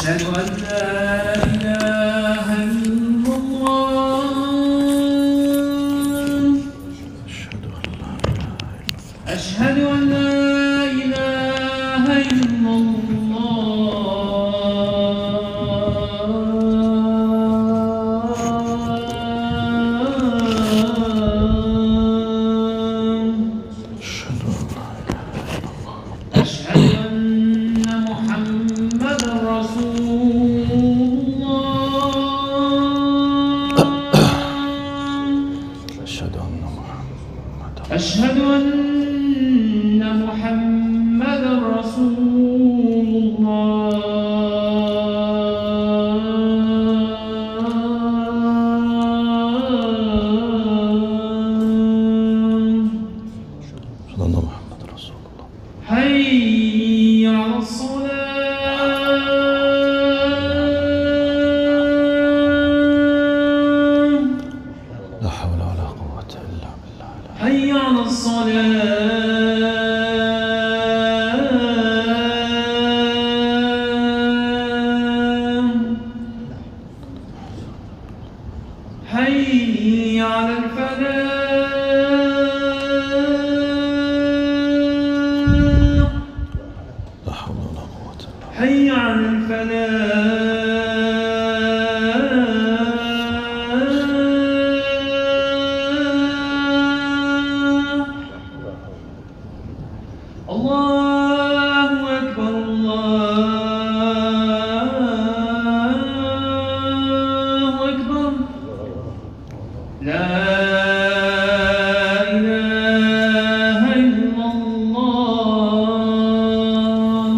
أشهد أن لا إله إلا الله. أشهد أن لا إله إلا الله. أشهد أن محمدا رسول الله. أشهد أن محمدا رسول الله. حي على الصلاة. لا حول ولا قوة إلا بالله. حي على الصلاة. حي على الفلاح. لا حول ولا قوة إلا حي على الفلاح. الله أكبر الله أكبر. لا إله إلا الله.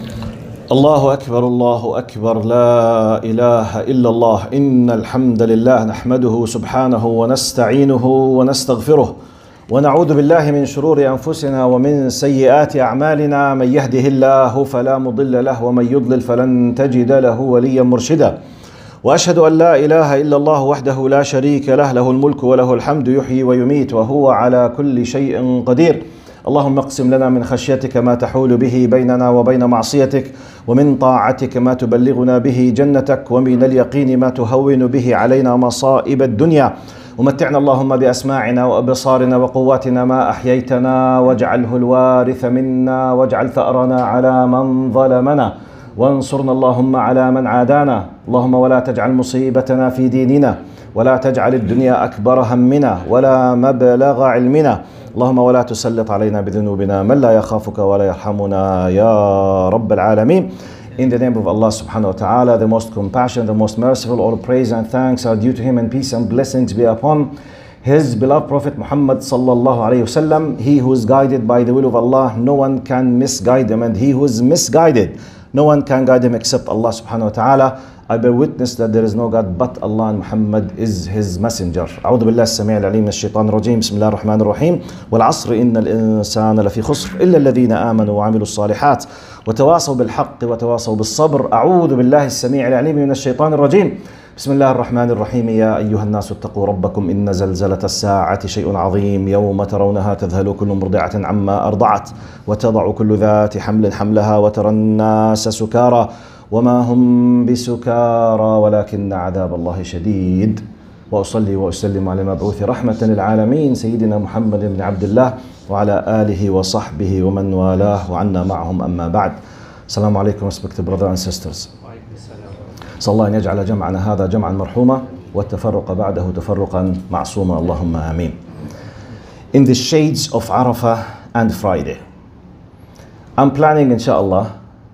الله أكبر الله أكبر لا إله إلا الله. إن الحمد لله نحمده سبحانه ونستعينه ونستغفره ونعوذ بالله من شرور أنفسنا ومن سيئات أعمالنا. من يهده الله فلا مضل له ومن يضلل فلن تجد له وليا مرشدا. وأشهد أن لا إله إلا الله وحده لا شريك له، له الملك وله الحمد يحيي ويميت وهو على كل شيء قدير. اللهم اقسم لنا من خشيتك ما تحول به بيننا وبين معصيتك، ومن طاعتك ما تبلغنا به جنتك، ومن اليقين ما تهون به علينا مصائب الدنيا. ومتعنا اللهم بأسماعنا وأبصارنا وقواتنا ما أحييتنا، واجعله الوارث منا، واجعل ثأرنا على من ظلمنا، وانصرنا اللهم على من عادانا. اللهم ولا تجعل مصيبتنا في ديننا، ولا تجعل الدنيا أكبر همنا ولا مبلغ علمنا. اللهم ولا تسلط علينا بذنوبنا من لا يخافك ولا يرحمنا يا رب العالمين. In the name of Allah subhanahu wa ta'ala, the most compassionate, the most merciful, all praise and thanks are due to Him, and peace and blessings be upon His beloved Prophet Muhammad sallallahu alayhi wasallam. He who is guided by the will of Allah, no one can misguide him, and he who is misguided, no one can guide him except Allah subhanahu wa ta'ala. I bear witness that there is no God but Allah, and Muhammad is His messenger. أعوذ بالله السميع العليم من الشيطان الرجيم. بسم الله الرحمن الرحيم. والعصر إن الإنسان لفي خسر إلا الذين آمنوا وعملوا الصالحات وتواصوا بالحق وتواصوا بالصبر. أعوذ بالله السميع العليم من الشيطان الرجيم. بسم الله الرحمن الرحيم. يا أيها الناس اتقوا ربكم إن زلزلة الساعة شيء عظيم، يوم ترونها تذهل كل مرضعة عما أرضعت وتضع كل ذات حمل حملها وترى الناس سكارى وما هم بسكارى ولكن عذاب الله شديد. وأصلي وأسلم على المبعوث رحمة للعالمين سيدنا محمد بن عبد الله وعلى آله وصحبه ومن والاه وعنا معهم. أما بعد. السلام عليكم respected brothers and sisters. صلى الله أن يجعل جمعنا هذا جمعا مرحوما والتفرق بعده تفرقا معصوما اللهم آمين. In the shades of Arafah and Friday, I'm planning inshallah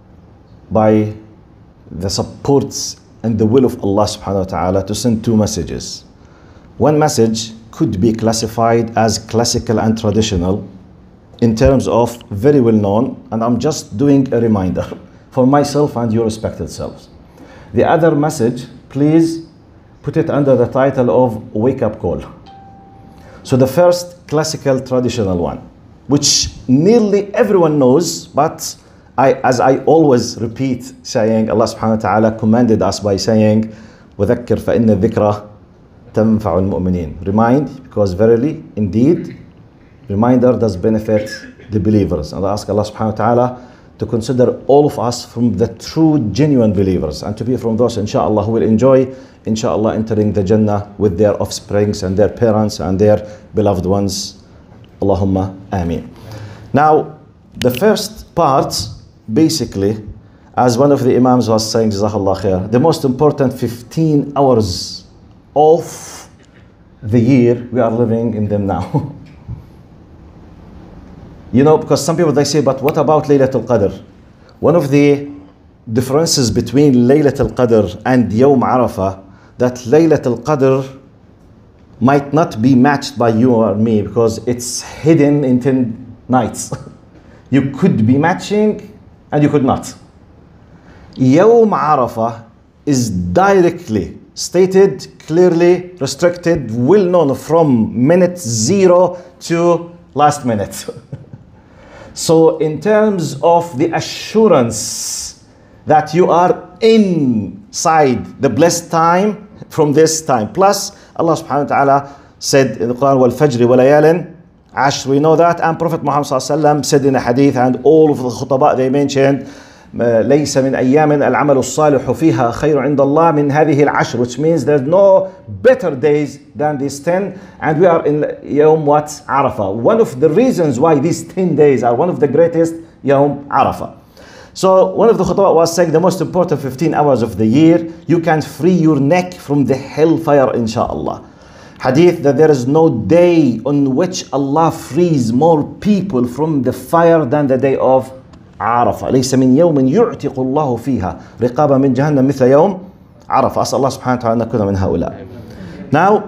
by the supports and the will of Allah subhanahu wa ta'ala to send two messages. One message could be classified as classical and traditional in terms of very well known, and I'm just doing a reminder for myself and your respected selves. The other message, please put it under the title of wake up call. So the first classical traditional one, which nearly everyone knows, but as I always repeat saying, Allah subhanahu wa ta'ala commanded us by saying, وَذَكِّرْ فَإِنَّ الذِّكْرَ تَنْفَعُ الْمُؤْمِنِينَ. Remind, because verily, indeed, reminder does benefit the believers. And I ask Allah subhanahu wa ta'ala to consider all of us from the true, genuine believers, and to be from those, inshallah, who will enjoy, inshallah, entering the Jannah with their offsprings and their parents and their beloved ones. Allahumma ameen. Now, the first part, basically, as one of the Imams was saying, Jazakallah khair, the most important 15 hours of the year, we are living in them now. You know, because some people, they say, but what about Laylatul Qadr? One of the differences between Laylatul Qadr and Yawm Arafah, that Laylatul Qadr might not be matched by you or me because it's hidden in 10 nights. You could be matching and you could not. Yawm Arafah is directly stated, clearly restricted, well known from minute 0 to last minute. So in terms of the assurance that you are inside the blessed time from this time. Plus, Allah subhanahu wa ta'ala said in the Quran, وَالْفَجْرِ وَلَيَالٍ عَشْرٍ. We know that. And Prophet Muhammad sallallahu alaihi wasallam said in a hadith, and all of the khutbah they mentioned, ليس من أيام العمل الصالح فيها خير عند الله من هذه العشر, which means there's no better days than these 10, and we are in Yawm what? Arafah. One of the reasons why these 10 days are one of the greatest, Yawm Arafah. So one of the khutbah was saying the most important 15 hours of the year, you can free your neck from the hellfire, inshallah. Hadith that there is no day on which Allah frees more people from the fire than the day of عرفة. ليس من يوم يعتق الله فيها رقابة من جهنم مثل يوم عرفة. أسأل الله سبحانه وتعالى أن نكون من هؤلاء. Now,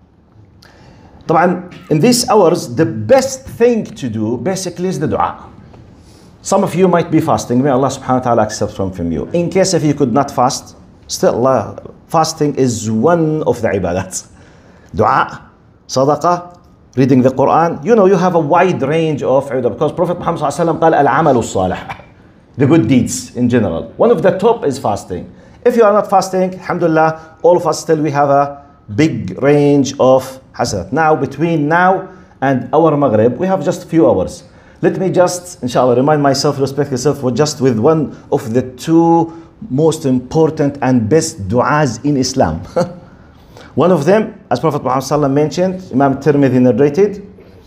طبعا in these hours, the best thing to do basically is the dua. Some of you might be fasting. May Allah subhanahu wa ta'ala accept from you. In case if you could not fast, still fasting is one of the ibadats. Dua, sadaqah, reading the Quran. You know, you have a wide range of ibadah because Prophet Muhammad sallallahu alaihi wasallam قال العمل الصالح, the good deeds in general. One of the top is fasting. If you are not fasting, alhamdulillah, all of us still we have a big range of hasanat. Now, between now and our Maghrib, we have just a few hours. Let me just, inshallah, remind myself, respect myself, with one of the two most important and best du'as in Islam. One of them, as Prophet Muhammad sallallahu mentioned, Imam Tirmidhi narrated,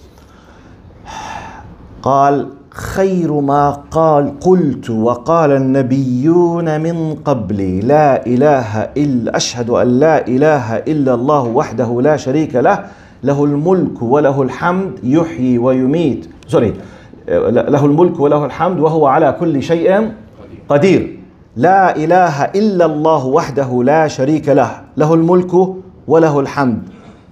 قال خير ما قلت وقال النبيون من قبلي لا إله إلا أشهد أن لا إله إلا الله وحده لا شريك له له الملك وله الحمد يحيي ويميت له الملك وله الحمد وهو على كل شيء قدير لا إله إلا الله وحده لا شريك له له الملك وله الحمد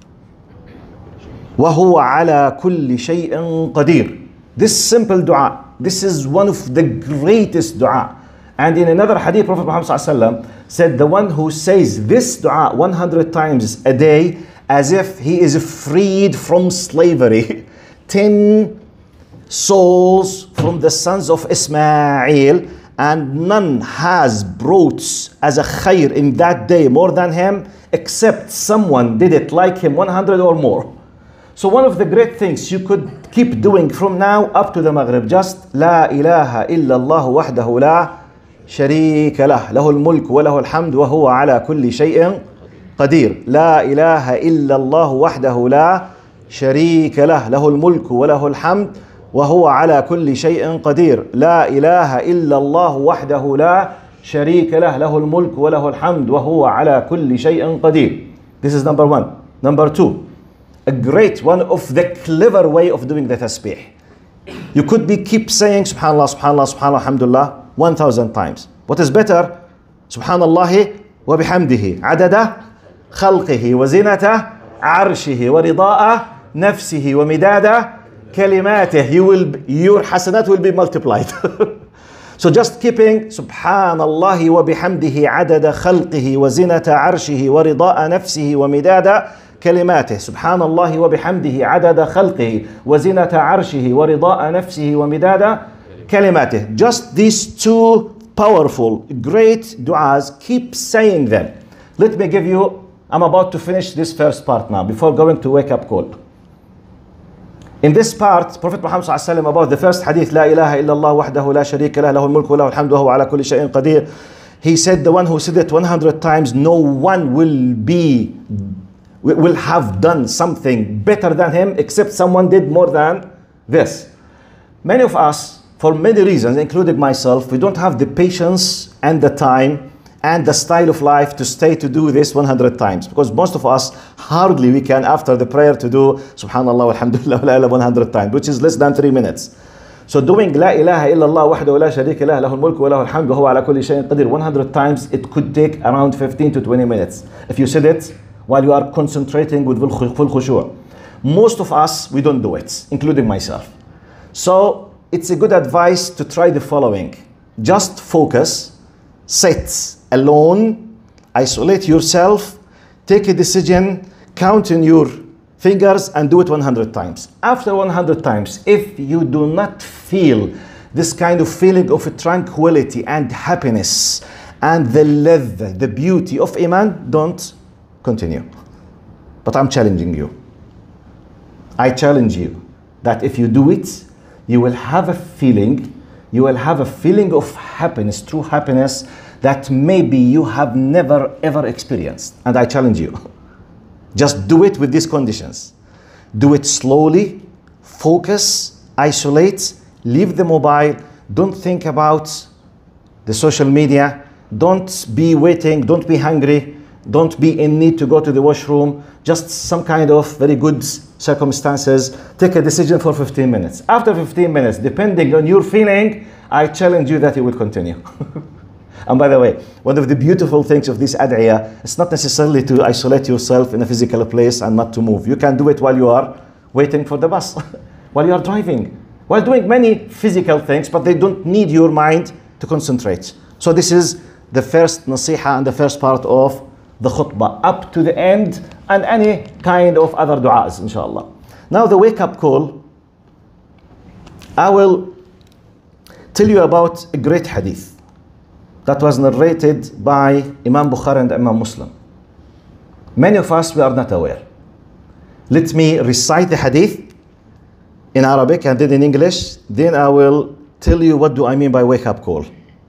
وهو على كل شيء قدير. This simple dua, this is one of the greatest dua. And in another hadith, Prophet Muhammad ﷺ said, the one who says this dua 100 times a day, as if he is freed from slavery, 10 souls from the sons of Ismail, and none has brought as a khair in that day more than him, except someone did it like him 100 or more. So one of the great things you could keep doing from now up to the Maghrib, just لا إله إلا الله وحده لا شريك له له الملك وله الحمد وهو على كل شيء قدير لا إله إلا الله وحده لا شريك له له الملك وله الحمد وهو على كل شيء قدير لا إله إلا الله وحده لا شريك له له الملك وله الحمد وهو على كل شيء قدير. This is number one. Number two, a great one of the clever way of doing the tasbih. You could be keep saying subhanallah, subhanallah, subhanallah, alhamdulillah 1000 times. What is better? Subhanallah wa bihamdihi adada khalqihi wa zinata arshihi wa rida'a nafsihi wa midada kalimatih. Your hasanat will be multiplied. So just keeping subhanallah wa bihamdihi adada khalqihi wa zinata arshihi wa rida'a nafsihi wa midada كلماته سبحان الله وبحمده عدد خلقه وزنة عرشه ورضاء نفسه ومداد كلماته. Just these two powerful, great du'as, keep saying them. Let me give you, I'm about to finish this first part now before going to wake up call. In this part, Prophet Muhammad ﷺ, about the first hadith, La ilaha illallah wahdahu la sharika lah, lahul mulku wa lahul hamdu wa huwa ala kulli shay'in qadir. He said the one who said it 100 times, no one will have done something better than him except someone did more than this. Many of us, for many reasons, including myself, we don't have the patience and the time and the style of life to stay to do this 100 times, because most of us hardly we can after the prayer to do subhanallah walhamdulillah wa la ilaha 100 times, which is less than 3 minutes. So doing la ilaha illallah wahdahu la sharika lah, lahul mulku wa lahul hamdu wa huwa ala kulli shay'in qadir 100 times, it could take around 15 to 20 minutes if you said it while you are concentrating with full khushu'. Most of us, we don't do it, including myself. So it's a good advice to try the following. Just focus, sit alone, isolate yourself, take a decision, count in your fingers and do it 100 times. After 100 times, if you do not feel this kind of feeling of tranquility and happiness and the beauty of Iman, don't continue. But I'm challenging you. I challenge you that if you do it, you will have a feeling of happiness, true happiness, that maybe you have never ever experienced. And I challenge you, just do it with these conditions. Do it slowly, focus, isolate, leave the mobile, don't think about the social media, don't be waiting, don't be hungry, don't be in need to go to the washroom, just some kind of very good circumstances. Take a decision for 15 minutes. After 15 minutes, depending on your feeling, I challenge you that you will continue. And by the way, one of the beautiful things of this ad'iyah, it's not necessarily to isolate yourself in a physical place and not to move. You can do it while you are waiting for the bus, while you are driving, while doing many physical things, but they don't need your mind to concentrate. So this is the first nasiha and the first part of the khutbah, up to the end, and any kind of other du'as, inshallah. Now the wake-up call, I will tell you about a great hadith that was narrated by Imam Bukhari and Imam Muslim. Many of us, we are not aware. Let me recite the hadith in Arabic and then in English, then I will tell you what do I mean by wake-up call.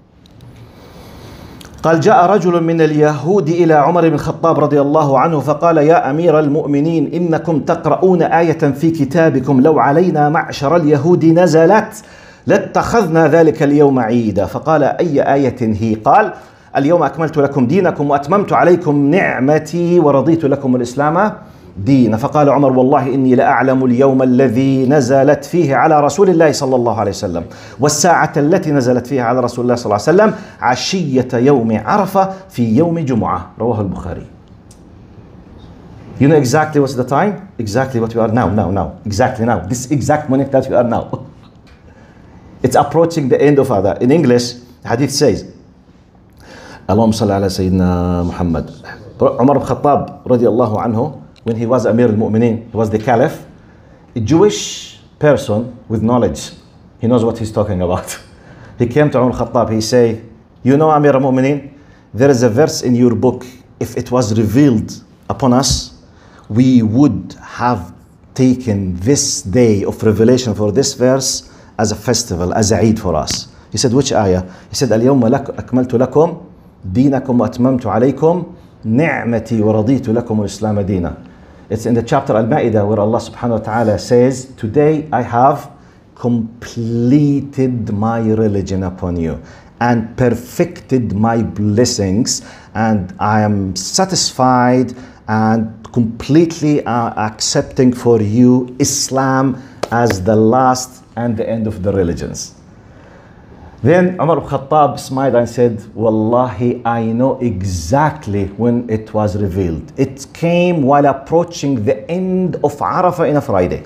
قال جاء رجل من اليهود إلى عمر بن الخطاب رضي الله عنه فقال يا أمير المؤمنين إنكم تقرؤون آية في كتابكم لو علينا معشر اليهود نزلت لاتخذنا ذلك اليوم عيدا. فقال أي آية هي؟ قال اليوم أكملت لكم دينكم وأتممت عليكم نعمتي ورضيت لكم الإسلام دينا. فقال عمر والله إني لأعلم اليوم الذي نزلت فيه على رسول الله صلى الله عليه وسلم والساعة التي نزلت فيها على رسول الله صلى الله عليه وسلم عشية يوم عرفة في يوم جمعة. رواه البخاري. You know exactly what's the time? Exactly what we are now. Exactly now. This exact moment that we are now. It's approaching the end of other. In English, the hadith says, Allahumma salli ala Sayyidina Muhammad. Umar ibn Khattab radiallahu anhu, when he was Amir al-Mu'mineen, he was the Caliph, a Jewish person with knowledge. He knows what he's talking about. He came to Umar al-Khattab, he say, you know Amir al-Mu'mineen, there is a verse in your book, if it was revealed upon us, we would have taken this day of revelation for this verse as a festival, as a Eid for us. He said, which ayah? He said, اليوم أكملت لكم دينكم وأتممت عليكم نعمتي ورضيت لكم الإسلام دينا. It's in the chapter Al-Ma'idah where Allah subhanahu wa ta'ala says, today I have completed my religion upon you and perfected my blessings, and I am satisfied and completely accepting for you Islam as the last and the end of the religions. Then Umar ibn Khattab smiled and said, Wallahi, I know exactly when it was revealed. It came while approaching the end of Arafah in a Friday.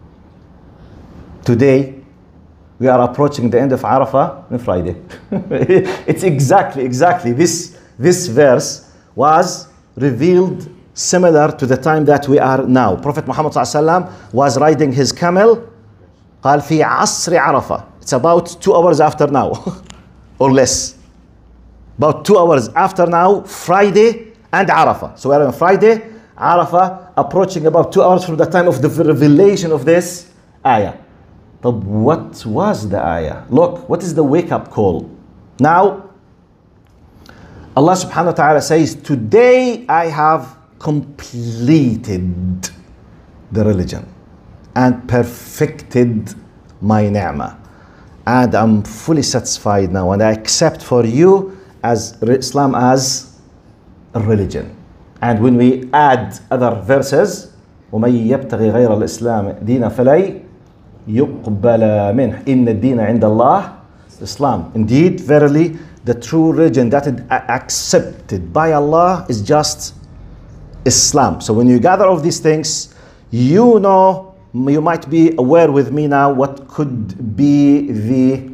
Today, we are approaching the end of Arafah on Friday. It's exactly. This verse was revealed similar to the time that we are now. Prophet Muhammad ﷺ was riding his camel. قال في عصر عرفة. It's about 2 hours after now, or less. About 2 hours after now, Friday and Arafah. So we're on Friday, Arafah, approaching about 2 hours from the time of the revelation of this ayah. But what was the ayah? Look, what is the wake-up call? Now, Allah subhanahu wa ta'ala says, today I have completed the religion and perfected my ni'mah. And I'm fully satisfied now, and I accept for you as Islam as a religion. And when we add other verses, وَمَن يَبْتَغِي غَيْرَ الْإِسْلَامِ دِينًا فَلَن يُقْبَلَ مِنْهُ إِنَّ الدِّينَ عِنْدَ اللَّهِ Islam. Indeed, verily, the true religion that is accepted by Allah is just Islam. So when you gather all these things, you know, you might be aware with me now what could be the,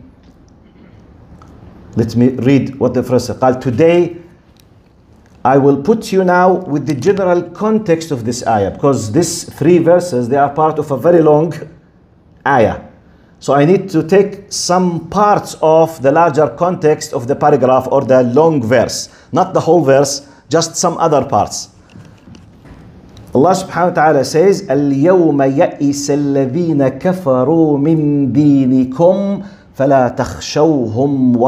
let me read what the verse says. Today I will put you now with the general context of this ayah, because these 3 verses, they are part of a very long ayah. So I need to take some parts of the larger context of the paragraph or the long verse, not the whole verse, just some other parts. Allah subhanahu wa ta'ala says, اليوم يئس الذين كفروا من دينكم فلا تخشوهم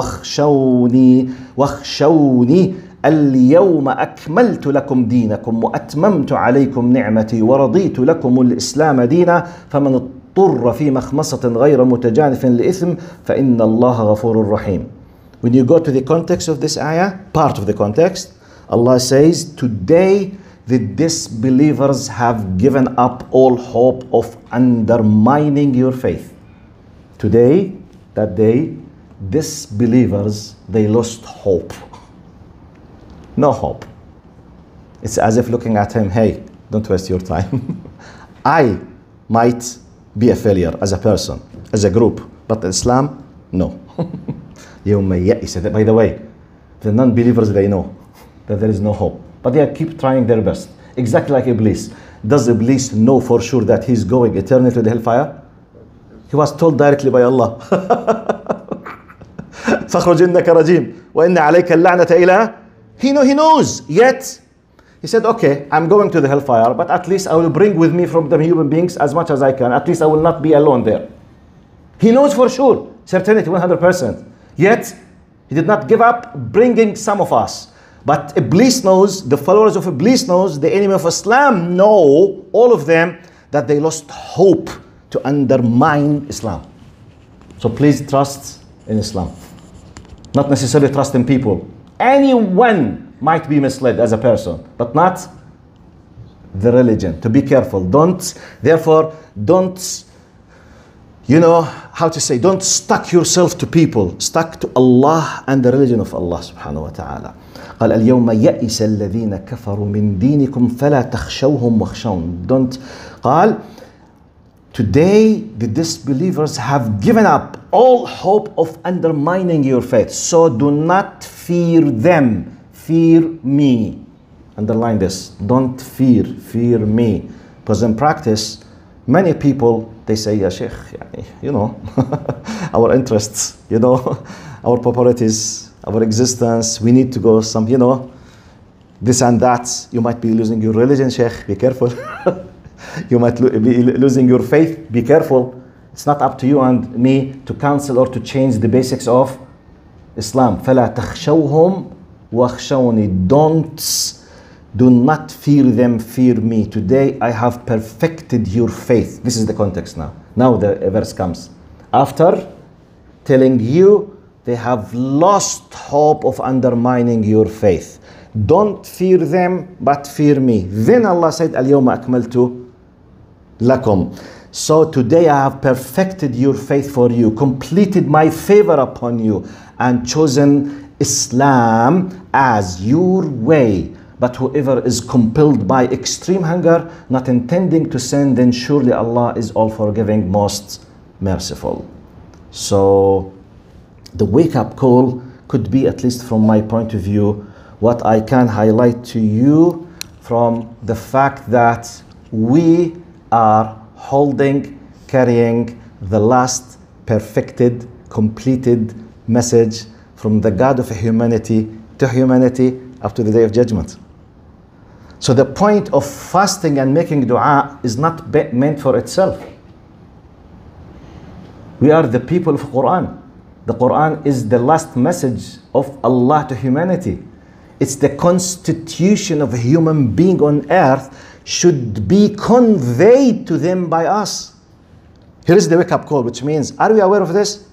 واخشوني اليوم أكملت لكم دينكم وأتممت عليكم نعمتي ورضيت لكم الإسلام دينا فمن اضطر في مخمصة غير متجانف لإثم فإن الله غفور رحيم. When you go to the context of this ayah, part of the context, Allah says, today the disbelievers have given up all hope of undermining your faith. Today, that day, disbelievers, they lost hope. No hope. It's as if looking at him, hey, don't waste your time. I might be a failure as a person, as a group, but Islam, no. By the way, the non-believers, they know that there is no hope, but they keep trying their best. Exactly like Iblis. Does Iblis know for sure that he's going eternally to the hellfire? He was told directly by Allah. فَخْرُجْ إِنَّكَ رَجِيمٌ وَإِنَّ عَلَيْكَ اللَّعْنَةَ إِلَىٰ He knows, yet he said, okay, I'm going to the hellfire, but at least I will bring with me from the human beings as much as I can. At least I will not be alone there. He knows for sure, certainty, 100%. Yet, he did not give up bringing some of us. But Iblis knows, the followers of Iblis knows, the enemy of Islam know, all of them, that they lost hope to undermine Islam. So please trust in Islam. Not necessarily trust in people. Anyone might be misled as a person, but not the religion. To be careful. Therefore, don't, don't stuck yourself to people. Stuck to Allah and the religion of Allah subhanahu wa ta'ala. قال اليوم يئس الذين كفروا من دينكم فلا تخشوهم واخشون. قال, today the disbelievers have given up all hope of undermining your faith. So do not fear them. Fear me. Underline this. Don't fear. Fear me. Because in practice, many people, they say, Ya Sheikh, our interests, our popularities, our existence, we need to go some, this and that. You might be losing your religion, Sheikh. Be careful. You might be losing your faith. Be careful. It's not up to you and me to counsel or to change the basics of Islam. فَلَا تَخْشَوْهُمْ وَخْشَوْنِي. Do not fear them, fear me. Today I have perfected your faith. This is the context now. Now the verse comes. After telling you they have lost hope of undermining your faith. Don't fear them, but fear me. Then Allah said, الْيَوْمَ أَكْمَلْتُ لَكُمْ. So today I have perfected your faith for you, completed my favor upon you, and chosen Islam as your way. But whoever is compelled by extreme hunger, not intending to sin, then surely Allah is all forgiving, most merciful. So the wake-up call could be, at least from my point of view, what I can highlight to you from the fact that we are carrying the last perfected, completed message from the God of humanity to humanity up to the Day of Judgment. So the point of fasting and making dua is not meant for itself. We are the people of Quran. The Quran is the last message of Allah to humanity. It's the constitution of a human being on earth should be conveyed to them by us. Here is the wake-up call, which means, are we aware of this?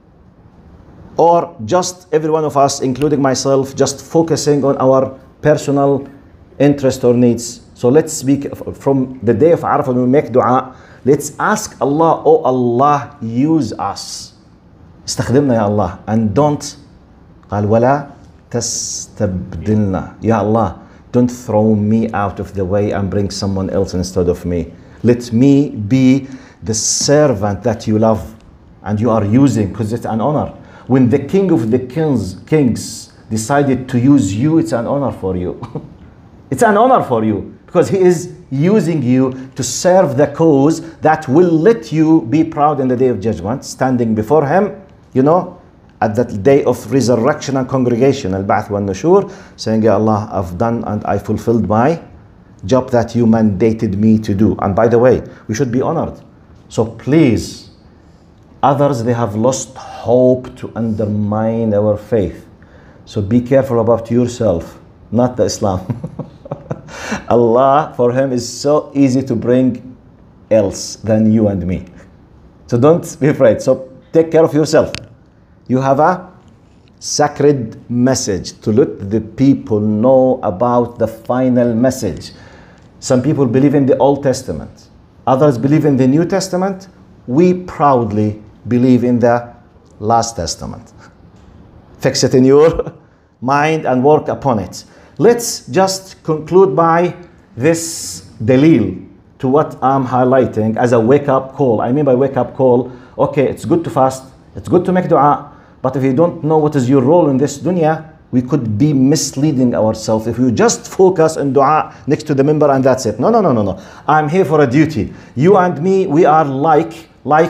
Or just every one of us, including myself, just focusing on our personal interest or needs? So let's speak from the day of Arafah when we make dua. Let's ask Allah, oh Allah, use us. استخدمنا يا الله, and don't قال ولا تستبدلنا. Ya Allah, don't throw me out of the way and bring someone else instead of me. Let me be the servant that you love and you are using, because it's an honor. When the king of the kings decided to use you, it's an honor for you. It's an honor for you, because he is using you to serve the cause that will let you be proud in the day of judgment, standing before him, you know, at that day of resurrection and congregation, al-ba'th wa nushur, saying, Ya Allah, I've done and I fulfilled my job that you mandated me to do. And by the way, we should be honored. So please, others, they have lost hope to undermine our faith. So be careful about yourself, not the Islam. Allah, for him, is so easy to bring else than you and me. So don't be afraid. So take care of yourself. You have a sacred message to let the people know about the final message. Some people believe in the Old Testament. Others believe in the New Testament. We proudly believe in the Last Testament. Fix it in your mind and work upon it. Let's just conclude by this dalil to what I'm highlighting as a wake-up call. I mean by wake-up call, okay, it's good to fast, it's good to make dua, but if you don't know what is your role in this dunya, we could be misleading ourselves if we just focus on dua next to the member and that's it. No. I'm here for a duty. You and me, we are like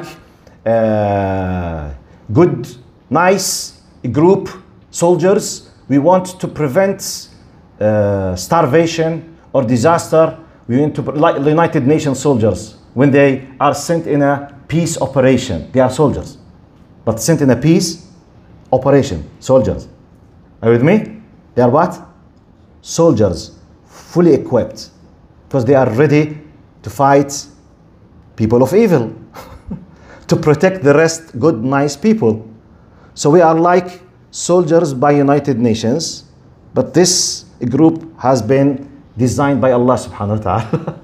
good, nice group soldiers. We want to prevent starvation or disaster. We want to, like the United Nations soldiers, when they are sent in a peace operation, they are soldiers, but sent in a peace operation, soldiers. Are you with me? They are what? Soldiers, fully equipped, because they are ready to fight people of evil, to protect the rest, good, nice people. So we are like soldiers by United Nations, but this group has been designed by Allah subhanahu wa ta'ala.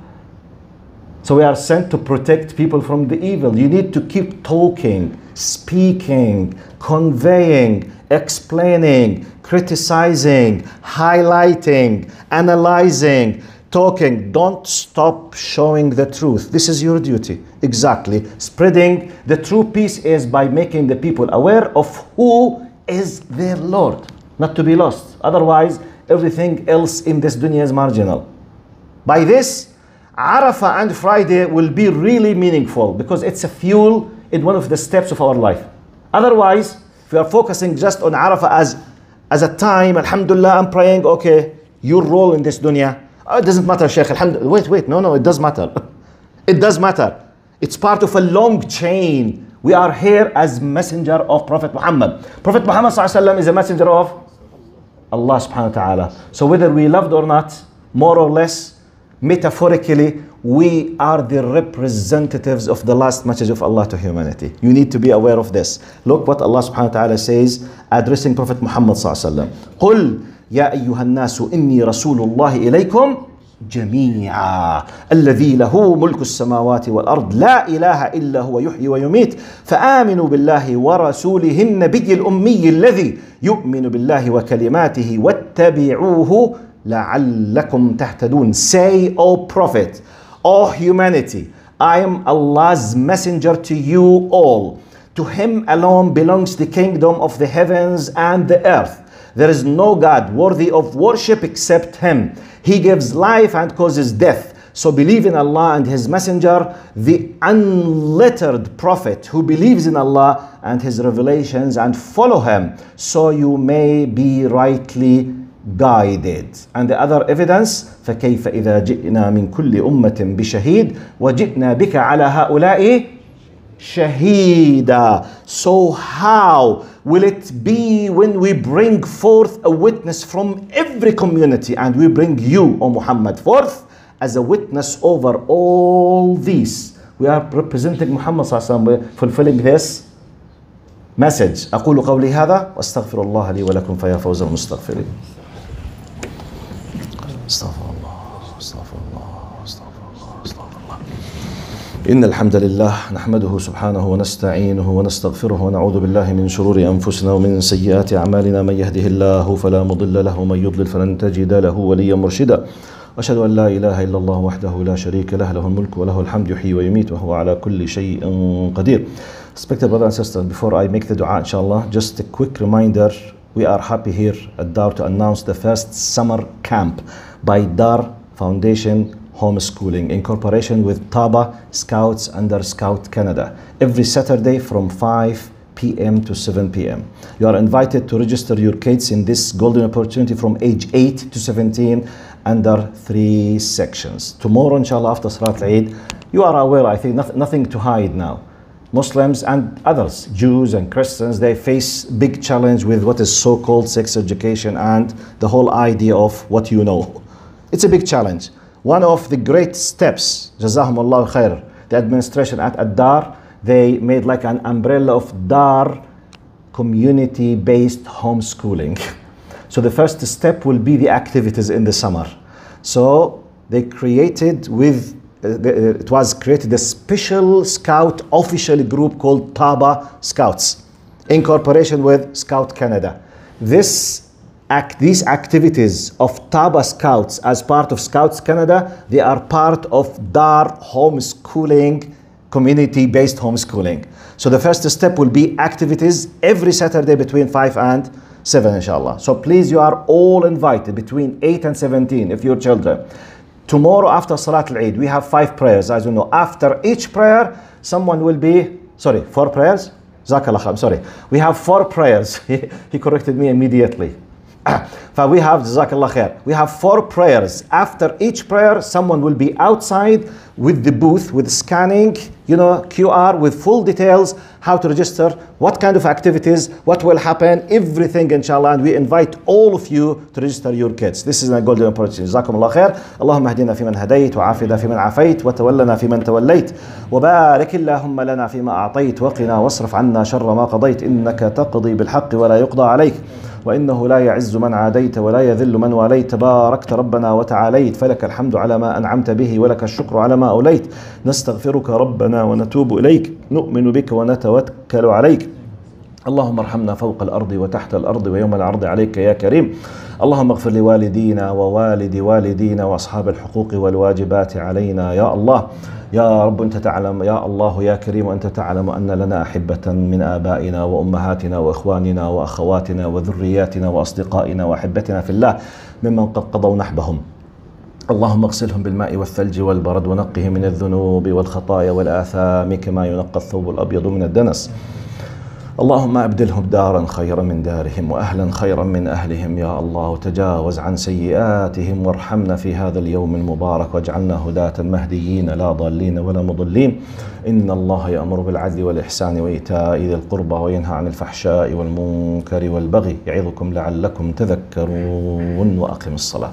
So we are sent to protect people from the evil. You need to keep talking, speaking, conveying, explaining, criticizing, highlighting, analyzing, talking. Don't stop showing the truth. This is your duty. Exactly. Spreading the true peace is by making the people aware of who is their Lord, not to be lost. Otherwise, everything else in this dunya is marginal. By this, Arafah and Friday will be really meaningful, because it's a fuel in one of the steps of our life. Otherwise, if we are focusing just on Arafah as a time, alhamdulillah, I'm praying, okay, your role in this dunya, it doesn't matter, Shaykh, alhamdulillah. Wait, no, it does matter. It does matter. It's part of a long chain. We are here as messenger of Prophet Muhammad. Prophet Muhammad ﷺ is a messenger of Allah subhanahu wa ta'ala. So whether we loved or not, more or less, metaphorically, we are the representatives of the last message of Allah to humanity. You need to be aware of this. Look what Allah subhanahu wa ta'ala says, addressing Prophet Muhammad sallallahu alaihi wasallam. قُلْ يَا أَيُّهَا النَّاسُ إِنِّي رَسُولُ اللَّهِ إِلَيْكُمْ جميعا الذي له ملك السماوات والأرض لا إله إلا هو يحيي ويميت فآمنوا بالله ورسوله النبي الأمي الذي يؤمن بالله وكلماته واتبعوه لعلكم تهتدون. Say, O Prophet, O humanity, I am Allah's messenger to you all. To him alone belongs the kingdom of the heavens and the earth. There is no God worthy of worship except him. He gives life and causes death. So believe in Allah and his messenger, the unlettered prophet who believes in Allah and his revelations, and follow him so you may be rightly guided. And the other evidence, فكيف إذا جئنا من كل أمة بشهيد وجئنا بك على هؤلاء shahida. So how will it be when we bring forth a witness from every community, and we bring you, O Muhammad, forth as a witness over all these? We are representing Muhammad sallallahu alaihi wasallam, fulfilling this message. أقول قولي هذا وأستغفر الله لي ولكم فيا فوز المستغفرين. استغفر الله استغفر الله استغفر الله استغفر الله. إن الحمد لله نحمده سبحانه ونستعينه ونستغفره ونعوذ بالله من شرور أنفسنا ومن سيئات أعمالنا. من يهده الله فلا مضل له ومن يضلل فلن تجد له وليا مرشدا. وأشهد أن لا إله إلا الله وحده لا شريك له له الملك وله الحمد يحيي ويميت وهو على كل شيء قدير. Respected brothers and sisters, before I make the dua inshallah, just a quick reminder, we are happy here at Dar to announce the first summer camp by Dar Foundation Homeschooling in cooperation with Taba Scouts under Scout Canada, every Saturday from 5 p.m. to 7 p.m. You are invited to register your kids in this golden opportunity from age 8 to 17 under 3 sections. Tomorrow inshallah after Salat Eid, you are aware, I think nothing to hide now. Muslims and others, Jews and Christians, they face big challenge with what is so-called sex education and the whole idea of what you know. It's a big challenge. One of the great steps, Jazahumullah khair, the administration at Dar, they made like an umbrella of Dar community-based homeschooling. So the first step will be the activities in the summer. So they created it was created a special scout official group called Taba Scouts in cooperation with Scout Canada. These activities of Taba Scouts as part of Scouts Canada, they are part of Dar homeschooling, community-based homeschooling. So the first step will be activities every Saturday between 5 and 7 inshallah. So please, you are all invited between 8 and 17 if your children. Tomorrow after Salat al-Eid, we have 5 prayers, as you know. After each prayer, someone will be, 4 prayers? Jazakallah khair, I'm sorry. We have 4 prayers. He corrected me immediately. We have, Jazakallah khair, we have 4 prayers. After each prayer, someone will be outside with the booth, with scanning, QR with full details, how to register, what kind of activities, what will happen, everything inshallah. And we invite all of you to register your kids. This is a golden opportunity. Jazakumullah khair. Allahumma hdina fi man hadayt, wa afida fi man afayt, wa tawallana fi man tawallayt, wa barik Allahumma lana fi ma a'tayt, wa qina wasrif anna sharra ma qadayt, innaka taqdi bil haqqi wa la yuqda alayk. وإنه لا يعز من عاديت ولا يذل من واليت تباركت ربنا وتعاليت فلك الحمد على ما أنعمت به ولك الشكر على ما أوليت نستغفرك ربنا ونتوب إليك نؤمن بك ونتوكل عليك اللهم ارحمنا فوق الأرض وتحت الأرض ويوم العرض عليك يا كريم اللهم اغفر لوالدينا ووالد والدينا وأصحاب الحقوق والواجبات علينا يا الله يا رب أنت تعلم يا الله يا كريم أنت تعلم أن لنا أحبة من آبائنا وأمهاتنا وإخواننا وأخواتنا وذرياتنا وأصدقائنا وأحبتنا في الله ممن قد قضوا نحبهم اللهم اغسلهم بالماء والثلج والبرد ونقهم من الذنوب والخطايا والآثام كما ينقى الثوب الأبيض من الدنس اللهم أبدلهم دارا خيرا من دارهم وأهلا خيرا من أهلهم يا الله تجاوز عن سيئاتهم وارحمنا في هذا اليوم المبارك واجعلنا هداة مهديين لا ضالين ولا مضلين إن الله يأمر بالعدل والإحسان وإيتاء ذي القربى وينهى عن الفحشاء والمنكر والبغي يعظكم لعلكم تذكرون وأقم الصلاة.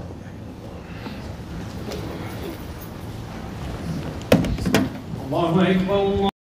الله أكبر.